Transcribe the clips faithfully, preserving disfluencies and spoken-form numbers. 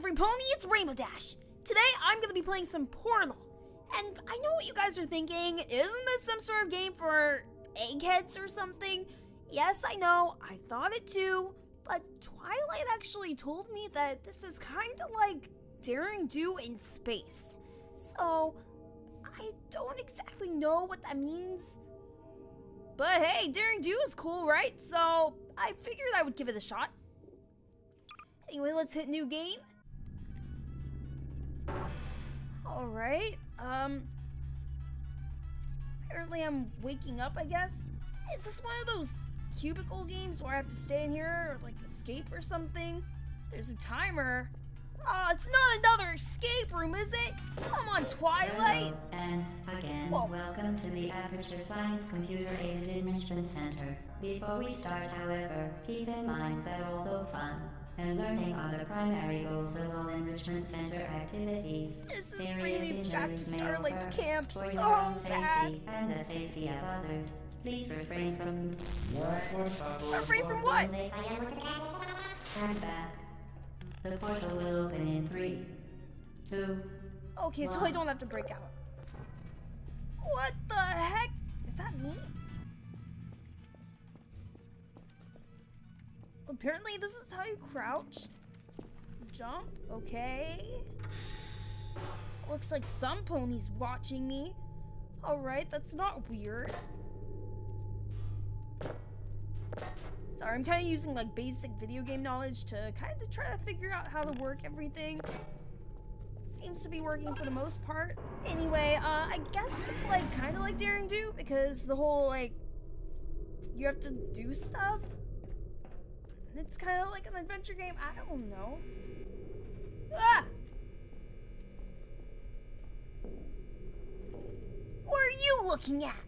every pony, it's Rainbow Dash. Today I'm going to be playing some Portal. And I know what you guys are thinking, isn't this some sort of game for eggheads or something? Yes, I know, I thought it too, but Twilight actually told me that this is kind of like Daring Do in space. So, I don't exactly know what that means. But hey, Daring Do is cool, right? So, I figured I would give it a shot. Anyway, let's hit new game. Alright, um... apparently I'm waking up, I guess? Is this one of those cubicle games where I have to stay in here or, like, escape or something? There's a timer. Oh, it's not another escape room, is it? Come on, Twilight! Hello, and again, Whoa. welcome to the Aperture Science Computer Aided Enrichment Center. Before we start, however, keep in mind that although fun and learning are the primary goals of all Enrichment Center activities, This is serious bringing me back to injuries may Starlight's occur. camp For your so own bad. safety and the safety of others, please refrain from... Afraid from what? Stand back. The portal will open in three, two, Okay, so I don't have to break out. What the heck? Is that me? Apparently this is how you crouch. Jump, okay. Looks like some pony's watching me. Alright, that's not weird. Sorry, I'm kind of using like basic video game knowledge to kind of try to figure out how to work everything. Seems to be working for the most part. Anyway, uh, I guess it's like kind of like Daring Do because the whole like you have to do stuff. It's kind of like an adventure game. I don't know. Ah! What are you looking at?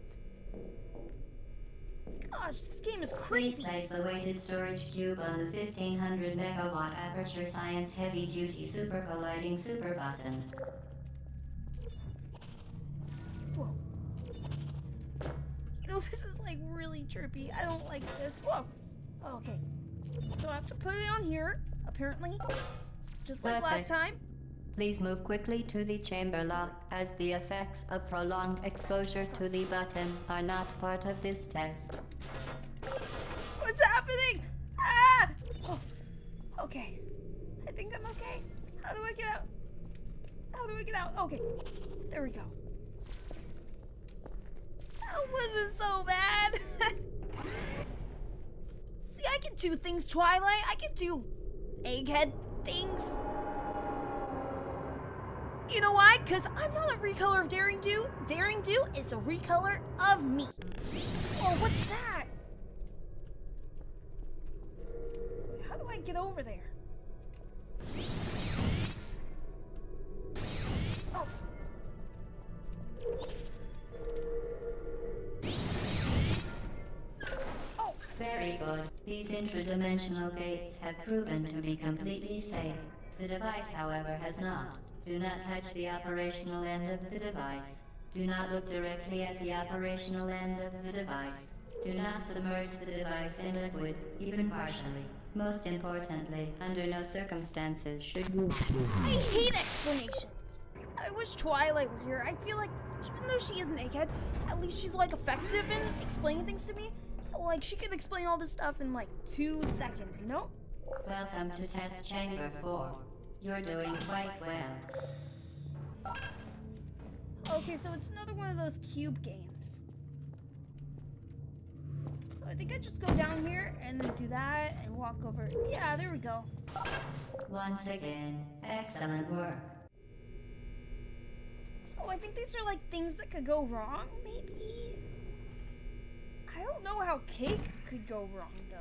Gosh, this game is Please creepy. place the weighted storage cube on the fifteen hundred megawatt Aperture Science Heavy Duty Super Colliding Super Button. Whoa. You know, this is like really trippy. I don't like this. Whoa. Okay. So I have to put it on here, apparently. Just like last Perfect. time. Please move quickly to the chamber lock, as the effects of prolonged exposure to the button are not part of this test. What's happening? Ah! Oh. Okay. I think I'm okay. How do I get out? How do I get out? Okay. There we go. That wasn't so bad. See, I can do things, Twilight. I can do egghead things. You know why? Because I'm not a recolor of Daring Do. Daring Do is a recolor of me. Oh, what's that? How do I get over there? Oh. Oh. Very good. These intradimensional gates have proven to be completely safe. The device, however, has not. Do not touch the operational end of the device. Do not look directly at the operational end of the device. Do not submerge the device in liquid, even partially. Most importantly, under no circumstances should you... I hate explanations. I wish Twilight were here. I feel like even though she is an egghead, at least she's like effective in explaining things to me. So like she could explain all this stuff in like two seconds, you know? Welcome to Test Chamber four. You're doing quite well. Okay, so it's another one of those cube games. So I think I just go down here and then do that and walk over. Yeah, there we go. Once again, excellent work. So I think these are like things that could go wrong, maybe? I don't know how cake could go wrong, though.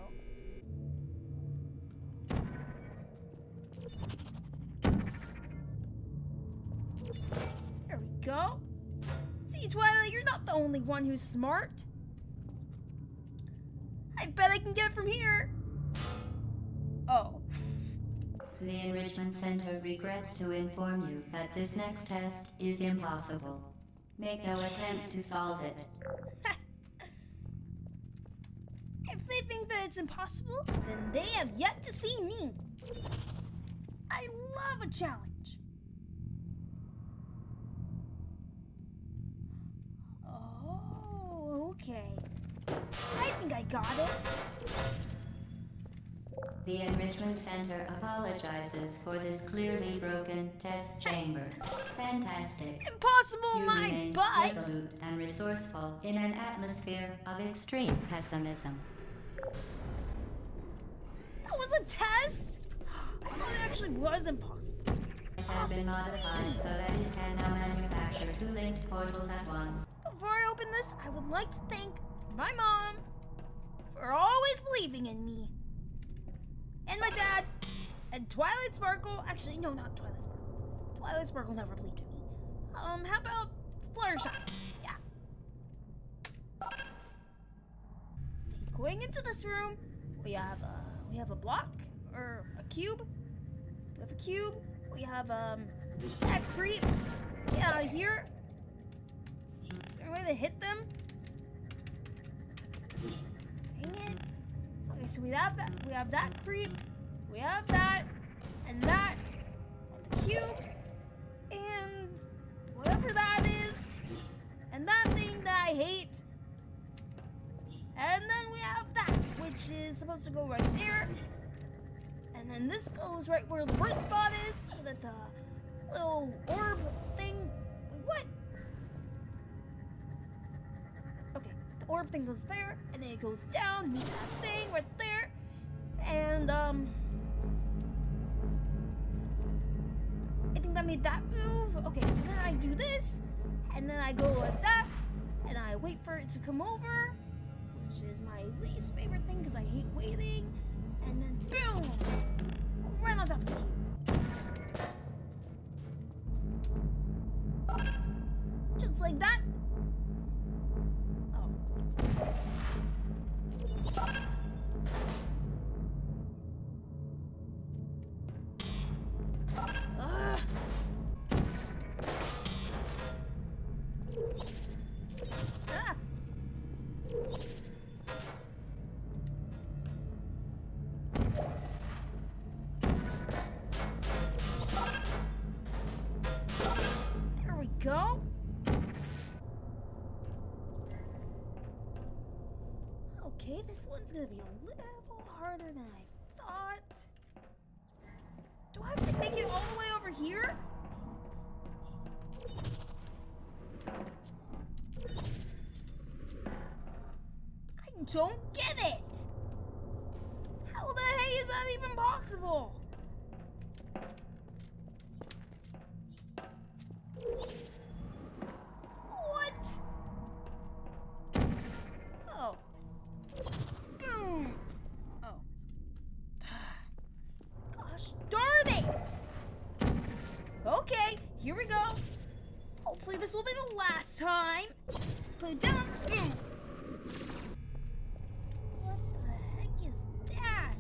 There we go. See, Twilight, you're not the only one who's smart. I bet I can get it from here. Oh. The Enrichment Center regrets to inform you that this next test is impossible. Make no attempt to solve it. If they think that it's impossible, then they have yet to see me. I love a challenge. Oh, okay. I think I got it. The Enrichment Center apologizes for this clearly broken test chamber. Fantastic. Impossible, You my remain butt! resolute and resourceful in an atmosphere of extreme pessimism. That was a test? I thought it actually was impossible. It has been modified so that it can now manufacture two linked portals at once. Before I open this, I would like to thank my mom for always believing in me. And my dad. And Twilight Sparkle. Actually, no, not Twilight Sparkle. Twilight Sparkle never believed in me. Um, how about Fluttershy? Yeah. So going into this room, we have a we have a block or a cube. We have a cube. We have um that creep. Get out of here. Is there a way to hit them? Dang it. Okay, so we have that. We have that creep. We have that, and that, and the cube, and whatever that is, and that thing that I hate. And then we have that, which is supposed to go right there. And then this goes right where the bright spot is, so that the little orb thing. Wait, what? Okay, the orb thing goes there, and then it goes down, meets that thing right there, and um. I think that made that move. Okay, so then I do this, and then I go like that, and I wait for it to come over, which is my least favorite thing because I hate waiting, and then boom! Right on top of the cube. Just like that. Oh. Ugh. Ah. There we go. Okay, this one's gonna be a little harder than I thought. Do I have to make it all the way over here? I don't get it. How the heck is that even possible? What? Oh. Boom. Oh. Gosh darn it! Okay, here we go. Hopefully this will be the last time. Put it down. Mm. What the heck is that?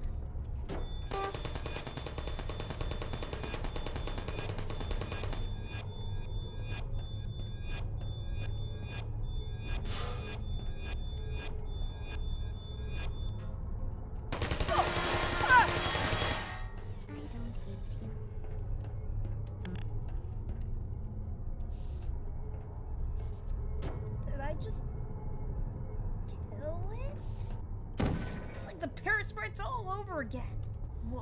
Just kill it? It's like the parrot sprites all over again. Whoa.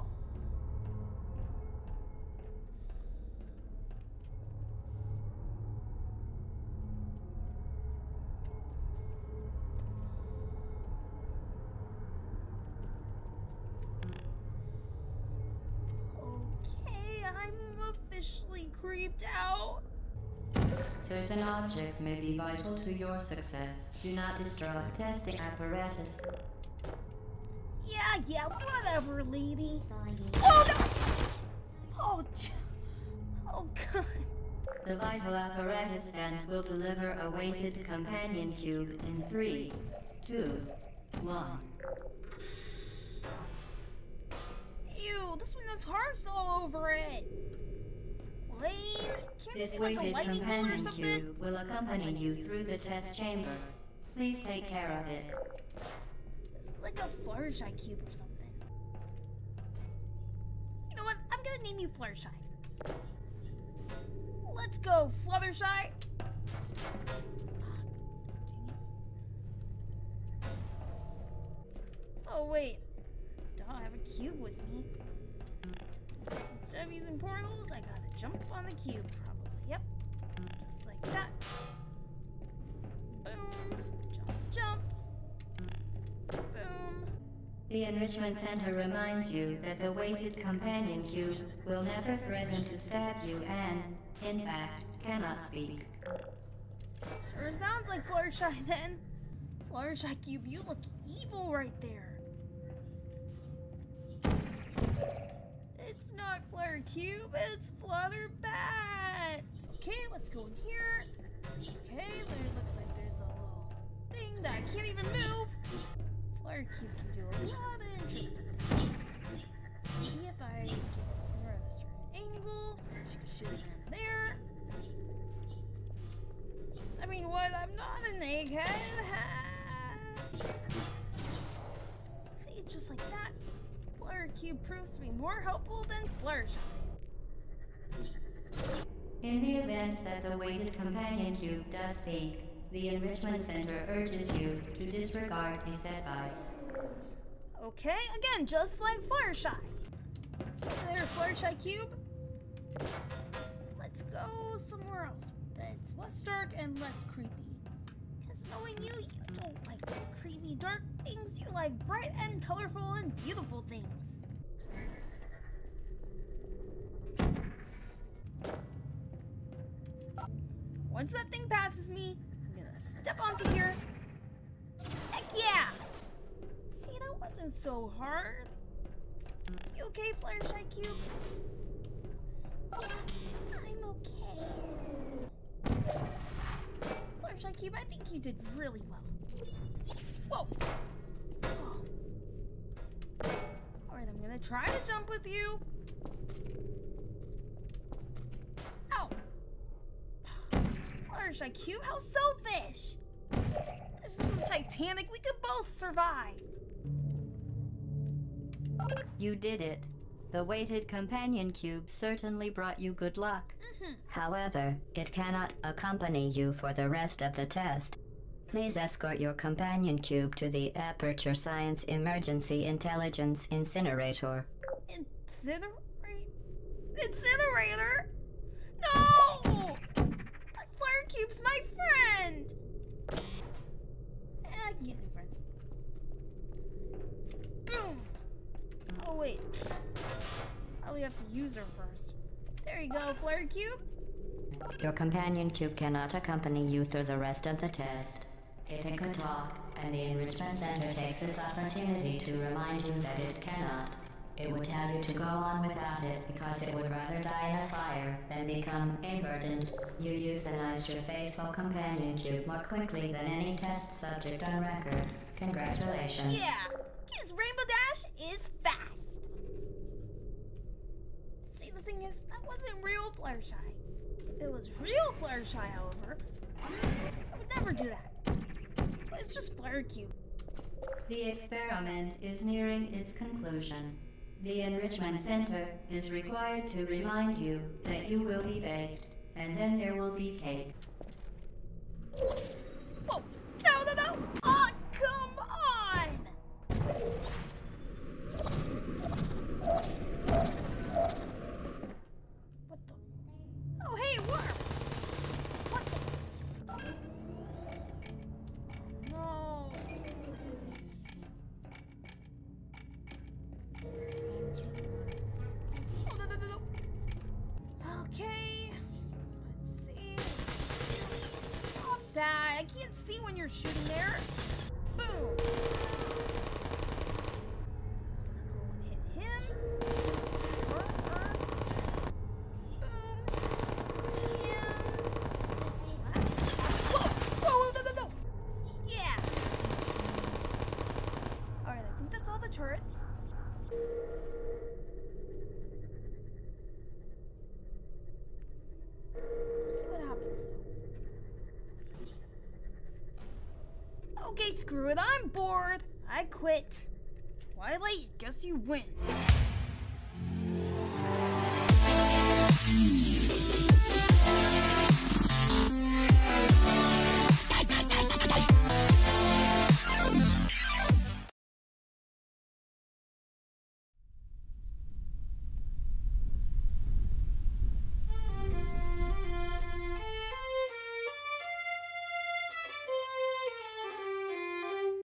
Okay, I'm officially creeped out. Certain objects may be vital to your success. Do not destroy testing apparatus. Yeah, yeah, whatever, lady. Oh, no! Oh, j- oh, God. The vital apparatus vent will deliver a weighted companion cube in three, two, one. Ew, this one has hearts all over it. Lame. Can't This it be like a weighted lightning bolt or companion something? cube will accompany you through the test chamber. Please take care of it. This is like a Fluttershy cube or something. You know what? I'm gonna gonna name you Fluttershy. Let's go, Fluttershy. Oh wait, don't have a cube with me. Instead of using portals, I gotta jump on the cube, probably. Yep, just like that. Boom, jump, jump. Boom. The Enrichment Center reminds you that the weighted companion cube will never threaten to stab you and, in fact, cannot speak. Sure sounds like Fluttershy then. Fluttershy Cube, you look evil right there. It's not Flutter Cube, it's Flutterbat. Okay, let's go in here. Okay, it looks like there's a little thing that I can't even move. Flutter Cube can do a lot of interesting things. Maybe if I get her at a certain angle, she can shoot in there. I mean, what? I'm not an egghead. See, just like that. Flutter Cube proves to be more helpful than Fluttershy. In the event that the weighted companion cube does speak, the Enrichment Center urges you to disregard its advice. Okay, again, just like Fluttershy. Hey there, Fluttershy Cube. Let's go somewhere else that's less dark and less creepy. Because knowing you, you don't like creepy, dark things. You like bright and colorful and beautiful things. Once that thing passes me, I'm gonna step onto here. Heck yeah! See, that wasn't so hard. You okay, Fluttershy Cube? Yeah, I'm okay. Fluttershy Cube, I think you did really well. Whoa! Oh. Alright, I'm gonna try to jump with you. Ow! Fluttershy Cube, how selfish! This isn't Titanic, we could both survive. You did it. The weighted companion cube certainly brought you good luck. Mm-hmm. However, it cannot accompany you for the rest of the test. Please escort your companion cube to the Aperture Science Emergency Intelligence Incinerator. Incinerate? Incinerator? No! My Flutter Cube's my friend! Eh, I can get new friends. Boom! Oh, wait. Probably have to use her first. There you go, Flutter Cube. Your companion cube cannot accompany you through the rest of the test. If it could talk, and the Enrichment Center takes this opportunity to remind you that it cannot, it would tell you to go on without it because it would rather die in a fire than become a burden. You euthanized your faithful companion cube more quickly than any test subject on record. Congratulations. Yeah, because Rainbow Dash is fast. See, the thing is, that wasn't real Fluttershy. If it was real Fluttershy, however, I would never do that. But it's just Flutter Cube. The experiment is nearing its conclusion. The Enrichment Center is required to remind you that you will be baked, and then there will be cake. Whoa! No, no, no! Oh, come on! What the? Oh, hey, worm! What the? No. Oh, no, no, no, no. Okay. Let's see. Stop that. I can't see when you're shooting there. Boom. It's gonna go and hit him. Or her. Boom. And this last. Whoa! Whoa! No! No! No! Yeah. All right. I think that's all the turrets. Let's see what happens. Okay, screw it. I'm bored. I quit. Twilight, guess you win.